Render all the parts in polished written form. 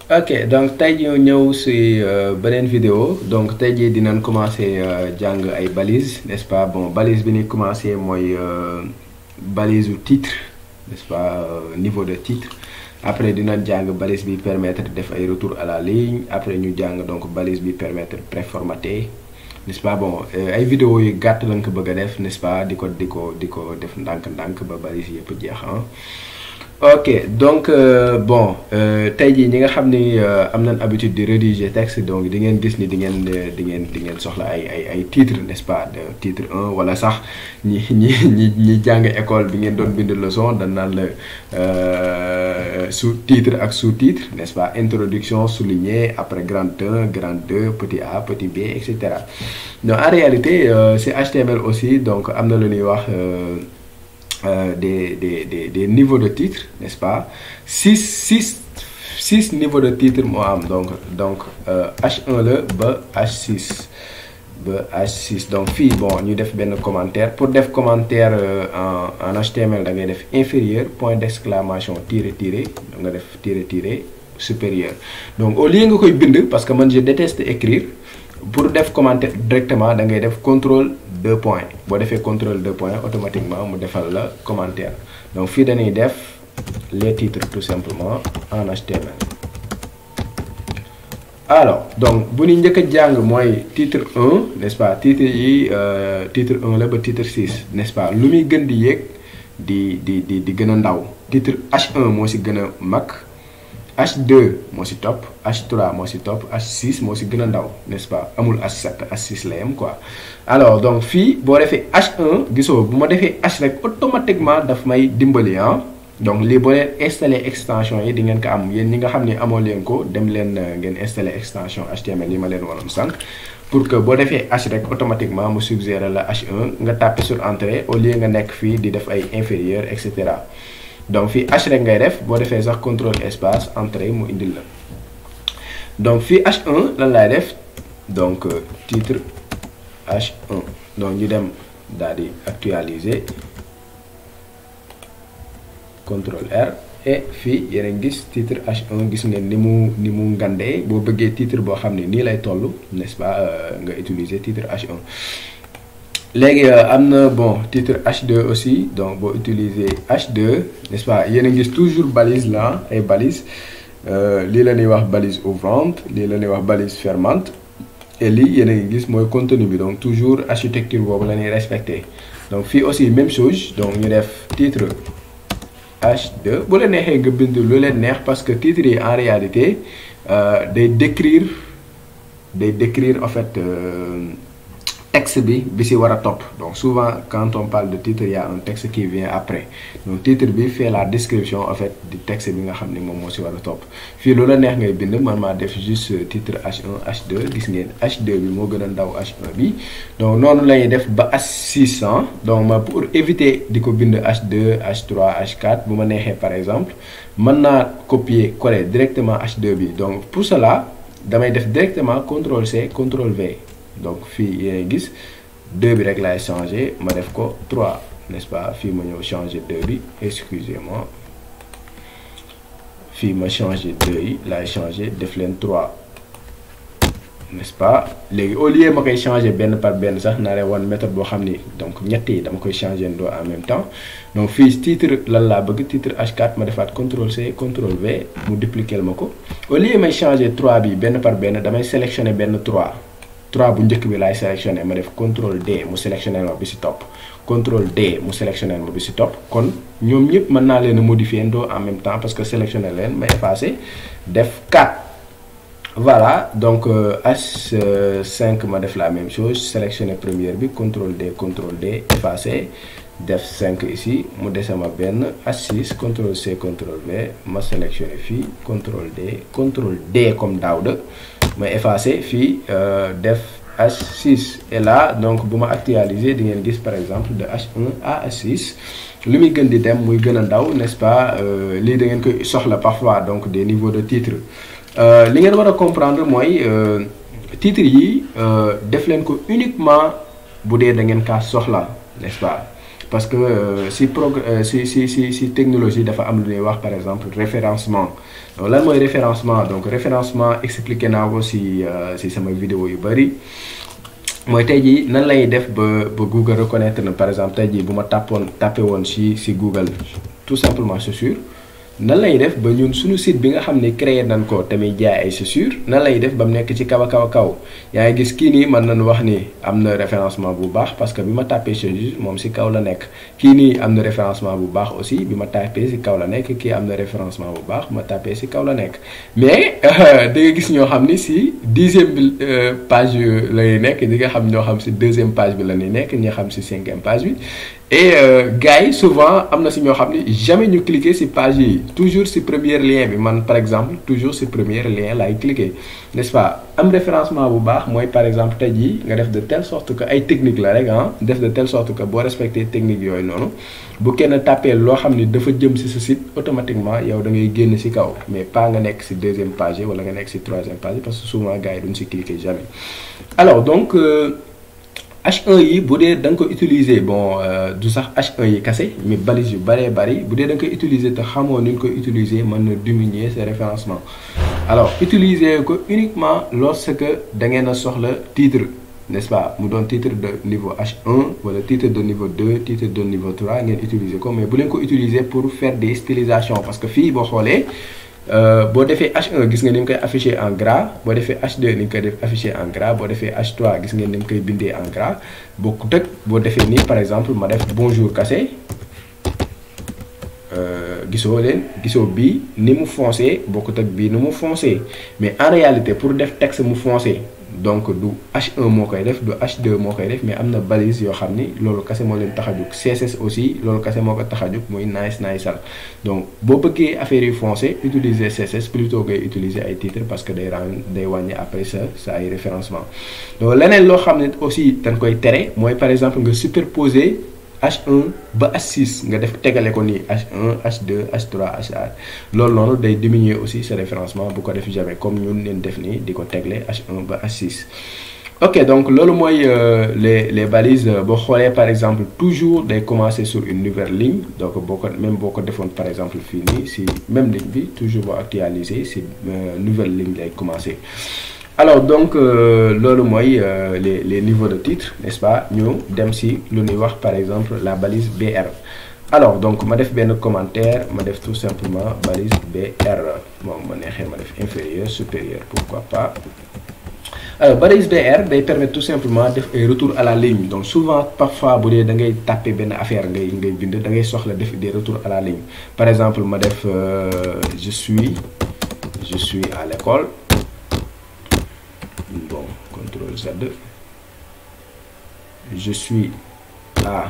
Ok, donc tey ñu ñëw si beneen vidéo donc tey jii dinañ commencer jàng ay balises n'est-ce pas bon balise bi ñuy commencer mooy balise u titre n'est-ce pas niveau de titre après dinañ jàng balise bi permettre def ay retour à la ligne après ñu jàng donc balise bi permettre préformater n'est-ce pas bon ay vidéo yu gàtt lañ ko bëgg a def n'est-ce pas di ko def ndànk-ndànk ba balise yëpp jeex ok donc bon tey jii ñi nga xam ni am nañ habitude di rédiger texte donc di ngeen gis ni di ngeen soxla ay titre n'est-ce pas de titre 1 wala sax ñi jàng école bi ngeen doon bind leçon dañ naan la sous-titre ak sous-titre n'est-ce pas introduction souligné après grand 1 grand 2 petit a petit b et cetera donc en réalité c'est HTML aussi donc am na lu ñuy wax des niveaux de titre n'est-ce pas six niveaux de titre moo am donc H1 la ba H6 donc fii bon ñu def benn commentaire pour def commentaire en HTML da ngay def inférieur point d'exclamation tiré da nga def tiré supérieur donc au lieu nga koy bind parce que man je déteste écrire pour def commentaire directement da ngay def contrôle 2 points boo defee contrôle 2 points automatiquement mu defal la commentaire donc fii dañuy def les titres tout simplement en HTML. alors donc bu ñu njëkk a jàng mooy titre 1 n'est-ce pas titre yi titre 1 la ba titre 6 n'est-ce pas lu muy gën di yéeg di gën a ndaw titre H1 moo si gën a mag. H2 moo si topp H3 moo si topp H6 moo si gën a ndaw n'est-ce pas amul H7 H6 la yem quoi alors donc fii boo defee H1 gisoo bu ma defee H rek automatiquement daf may dimbali donc lii boo leen installer extension yi di ngeen ko am yéen ñi nga xam ne amoo leen ko dem leen ngeen installer extension HTML yi ma leen waroon sànq pour que boo defee H rek automatiquement mu suggérer la H1 nga tapé sur entrée au lieu nga nekk fii di def ay inférieur et cetera. donc fii H rek ngay def boo defee sax contrôle espace entrée mu indil la donc fii H1 lan laay def donc titre H1 donc ñu dem daal di actualiser contrôle R et fii yéen a gis titre H1 gis ngeen ni mu ngandee boo bëggee titre boo xam ne nii lay toll n'est-ce pas nga utiliser titre H1. léegi am na bon titre H2 aussi donc boo utiliser H2 n'est-ce pas yéen a gis toujours balise la ay balise lii la ñuy wax balise ouvrante lii la ñuy wax balise fermante et lii yéen a ngi gis mooy contenu bi donc toujours architecture boobu la ñuy respecter donc fii aussi même chose donc ñu def titre H2 bu la neexee nga bind lu leen neex parce que titre yi en réalité day décrire en fait texte bi si war a topp donc souvent quand on parle de titre il y a un texte qui vient après donc titre bi fait la description en fait du texte bi nga xam ne moom moo si war a topp fii loolu la neex ngay bind man maa def juste titre H1 H2 gis ngeen H2 bi moo gën a ndaw H1 bi donc noonu la ñuy def ba H6 donc ma pour éviter di ko bind H2 H3 H4 bu ma neexee par exemple mën naa copier coller directement H2 bi donc pour cela damay def directement CTRL C CTRL V donc fii yéen gis 2 bi rek laay changer ma def ko 3 n'est-ce pas fii ma ñëw changer 2 bi excusez-moi fii ma changer 2 yi laay changer def leen 3 n'est-ce pas léegi au lieu ma koy changer benn par benn sax naa leen wan méthode boo xam ni donc ñett yi dama koy changer ndoo en même temps donc fii titre lan laa bëgg titre H4 ma defaat CTRL C CTRL V mu dupliquer ma ko au lieu may changer 3 bi benn par benn damay sélectionner benn 3 bu njëkk bi laay sélectionné ma def CTRL D mu sélectionné ma bi si topp CTRL D mu sélectionné ma bi si topp kon ñoom ñëpp mën naa leen a modifier ndoo en même temps parce que sélectionné leen ma effacé def 4 voilà donc H5 ma def la même chose sélectionné première bi CTRL D effacé def 5 ici mu dese ma benn H6 CTRL C CTRL V ma sélectionné fii CTRL D comme Daouda ma effacé fii def H6 et là donc bu ma actualiser di ngeen gis par exemple de H1 à H6 lu muy gën di dem muy gën a ndaw n'est-ce pas lii da ngeen koy soxla parfois donc des niveaux de titre li ngeen war a comprendre mooy titre yi def leen ko uniquement bu dee da ngeen kaa soxla n'est-ce pas parce que si technologie dafa am lu ñuy wax par exemple référencement. donc lan mooy référencement donc référencement expliqué naa ko si sama vidéo yu bari. mooy tey jii nan lay def ba Google reconnaître na par exemple tey jii bu ma tapé woon si Google tout simplement chaussure nan lay def ba ñun suñu site bi nga xam ne créé nañ ko tamit jaay ay chaussures nan lay def ba mu nekk ci kaw a kaw yaa ngi gis kii nii mën nañu wax ni am na référencement bu baax parce que bi ma tapé chaussure moom si kaw la nekk kii nii am na référencement bu baax aussi bi ma tapé si kaw la nekk kii am na référencement bu baax ma tapé si kaw la nekk mais da nga gis ñoo xam ni si 10e page la ñuy nekk ñi nga xam ñoo xam si 2e page bi la ñuy nekk ñi xam si 5e page bi et gars yi souvent am na si ñoo xam ni jamais ñu cliquer si page yi toujours si premier lien bi man par exemple toujours si premier lien laay cliquer n'est-ce pas am référencement bu baax mooy par exemple tey jii nga def de telle sorte que ay technique la rek def de telle sorte que boo respecté technique yooyu noonu bu kenn tapé loo xam ni dafa jëm si sa site automatiquement yow da ngay génn si kaw mais pas nga nekk si 2e page wala nga nekk si 3e page parce que souvent gars yi duñ si cliquer jamais alors donc H1 yi bu dee da nga ko utiliser bon du sax H1 yi kase mais balise yu bëree bëri bu dee da nga koy utiliser te xamoo ni nga koy utiliser mën na diminuer ses référencements alors utiliser ko uniquement lorsque da ngeen a soxla titre n'est-ce pas mu doon titre de niveau H1 wala titre de niveau 2 titre de niveau 3 ngeen utiliser ko mais bu leen ko utiliser pour faire des stylisations parce que fii boo xoolee boo defee H1 gis nga ni mu koy affiché en gras boo defee H2 ni nga koy def affiché en gras boo defee H3 gis ngeen ni mu koy bindee en gras bokkut ak boo defee nii par exemple ma def bonjour kase gisoo bii ni mu foncé bokkut ak bii ni mu foncé mais en réalité pour def texte mu foncé donc du H1 moo koy def du H2 moo koy def mais am na balise yoo xam ni loolu kase moo leen tax a jóg CSS aussi loolu kase moo ko tax a jóg muy nice donc boo bëggee affaire yu foncé utiliser CSS plutôt que utiliser ay titres parce que day wàññi après sa ay référencement donc leneen loo xam ne aussi dañ koy tere mooy par exemple nga superposer H1 ba H6 nga def tegale ko nii H1 H2 H3 H4 loolu noonu day diminuer aussi sa référencement bu ko def jamais comme ñun leen def nii di ko tegle H1 ba H6 ok donc loolu mooy les balises boo xoolee par exemple toujours day commencer sur une nouvelle ligne donc boo ko defoon par exemple fii nii si même ligne bi toujours boo actualiser si nouvelle ligne day commencer alors donc loolu mooy les niveaux de titre n'est-ce pas ñu dem si lu ñuy wax par exemple la balise BR alors donc ma def benn commentaire ma def tout simplement balise BR bon ma neexee ma def inférieur supérieur pourquoi pas alors balise BR day permettre tout simplement def ay retour à la ligne donc souvent parfois bu dee da ngay taper benn affaire ngay bind da ngay soxla def des retours à la ligne par exemple ma def je suis à l'école bon CTRL Z je suis à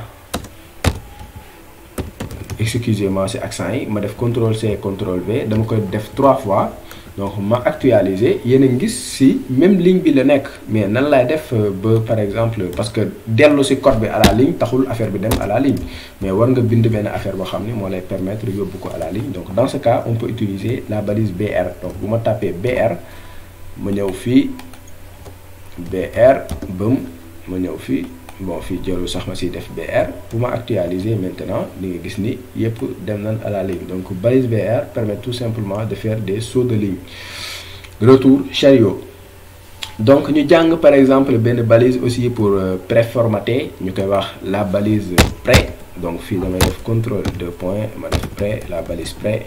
excusez-moi c'est accent yi ma def CTRL C CTRL V dama koy def 3 fois donc ma actualiser yéen a ngi gis si même ligne bi la nekk mais nan laay def ba par exemple parce que dellu si code bi à la ligne taxul affaire bi dem à la ligne mais war nga bind benn affaire boo xam ne moo lay permettre yóbbu ko à la ligne donc dans ce cas on peut utiliser la balise BR donc bu ma tapé BR ma ñëw fii BR bëm ma ñëw fii bon fii jëlu sax ma si def BR bu ma actualiser maintenant li nga gis ni yëpp dem nañ à la ligne donc balise BR permet tout simplement de faire des sauts de ligne retour chariot donc ñu jàng par exemple benn balise aussi pour préformater ñu koy wax la balise pré donc fii damay def contrôle 2 points ma def pré la balise pré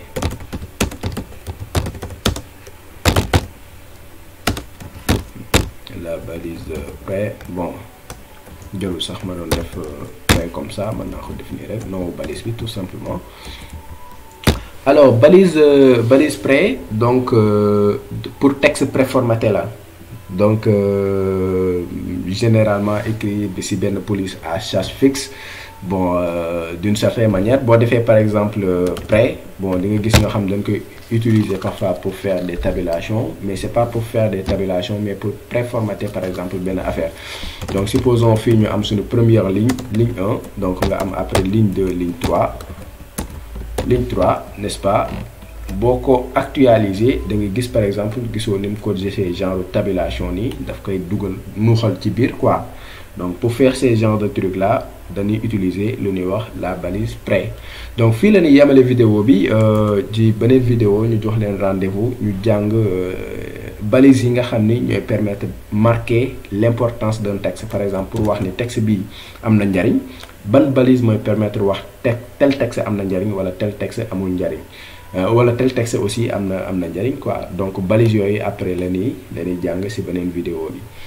la balise pré bon jëlu sax ma doon def pré comme ça mën naa ko définir rek non balise bi tout simplement alors balise pré donc pour texte préformaté la donc généralement écrit bi si benn police à charge fixe bon d'une certaine manière boo defee par exemple pré bon di nga gis nga xam dañ koy utiliser parfois pour faire des tabulations mais c'est pas pour faire des tabulations mais pour préformater par exemple benn affaire donc supposons fii ñu am suñu première ligne 1 donc nga am après ligne 2 ligne 3 n'est-ce pas boo ko actualiser da nga gis par exemple gisoo ni mu ko gisee genre tabulation nii daf koy dugal nuuxal ci biir quoi Donc pour faire ces genres de trucs là dañuy utiliser lu ñuy wax la balise prêt. Donc fii la ñuy yemale vidéo bi ci beneen vidéo ñu jox leen rendez-vous ñu jàng balise yi nga xam ni ñooy permettre marquer l'importance d'un texte. Par exemple pour wax ni texte bi am na njariñ, ban balise mooy permettre wax tel texte am na njariñ wala tel texte amul njariñ, wala tel texte aussi am na njariñ quoi. Donc balise yooyu après la ñuy jàng ci beneen vidéo bi.